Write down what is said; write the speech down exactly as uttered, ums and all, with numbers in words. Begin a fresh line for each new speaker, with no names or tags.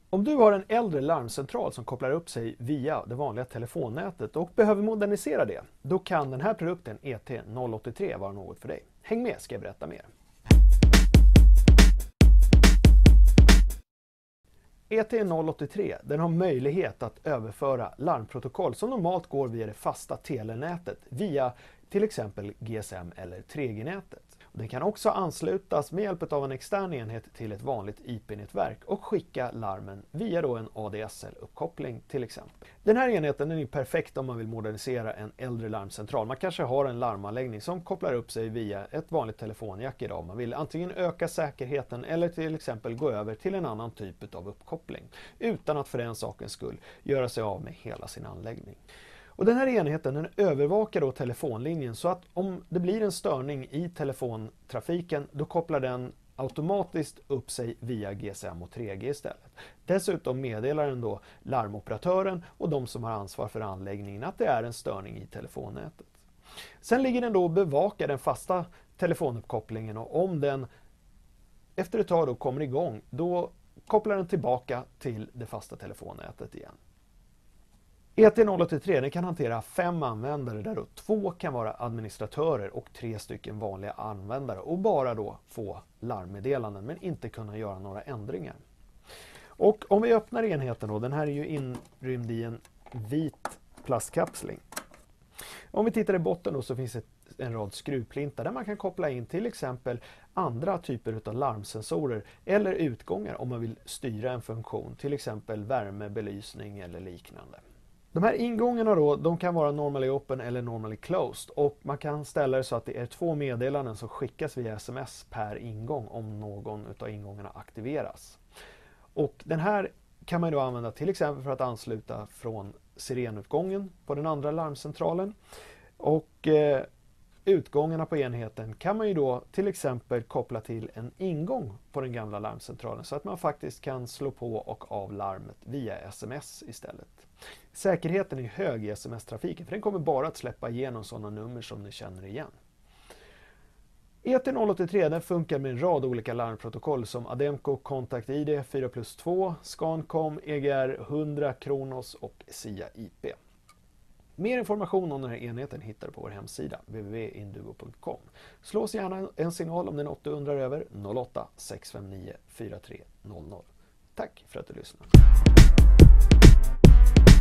Om du har en äldre larmcentral som kopplar upp sig via det vanliga telefonnätet och behöver modernisera det, då kan den här produkten E T noll åtta tre vara något för dig. Häng med, ska jag berätta mer. E T noll åtta tre den har möjlighet att överföra larmprotokoll som normalt går via det fasta telenätet via till exempel G S M eller tre G-nätet. Den kan också anslutas med hjälp av en extern enhet till ett vanligt I P-nätverk och skicka larmen via då en A D S L-uppkoppling till exempel. Den här enheten är perfekt om man vill modernisera en äldre larmcentral. Man kanske har en larmanläggning som kopplar upp sig via ett vanligt telefonjack idag. Man vill antingen öka säkerheten eller till exempel gå över till en annan typ av uppkoppling utan att för den sakens skull göra sig av med hela sin anläggning. Och den här enheten den övervakar då telefonlinjen så att om det blir en störning i telefontrafiken då kopplar den automatiskt upp sig via G S M och tre G istället. Dessutom meddelar den då larmoperatören och de som har ansvar för anläggningen att det är en störning i telefonnätet. Sen ligger den då och bevakar den fasta telefonuppkopplingen och om den efter ett tag då kommer igång då kopplar den tillbaka till det fasta telefonnätet igen. E T noll åtta tre den kan hantera fem användare där då två kan vara administratörer och tre stycken vanliga användare och bara då få larmmeddelanden men inte kunna göra några ändringar. Och om vi öppnar enheten då, den här är ju inrymd i en vit plastkapsling. Om vi tittar i botten då så finns det en rad skruvplintar där man kan koppla in till exempel andra typer av larmsensorer eller utgångar om man vill styra en funktion, till exempel värme, belysning eller liknande. De här ingångarna då, de kan vara normally open eller normally closed och man kan ställa det så att det är två meddelanden som skickas via sms per ingång om någon av ingångarna aktiveras. Och den här kan man då använda till exempel för att ansluta från sirenutgången på den andra larmcentralen och eh, utgångarna på enheten kan man ju då till exempel koppla till en ingång på den gamla larmcentralen så att man faktiskt kan slå på och av larmet via sms istället. Säkerheten är hög i sms-trafiken för den kommer bara att släppa igenom sådana nummer som ni känner igen. E T noll åtta tre den funkar med en rad olika larmprotokoll som Ademco, Contact I D, fyra plus två, Scancom, E G R hundra, Kronos och SIA I P. Mer information om den här enheten hittar du på vår hemsida w w w punkt induo punkt com. Slå oss gärna en signal om det är något du undrar över noll åtta sex fem nio fyra tre noll noll. Tack för att du lyssnade.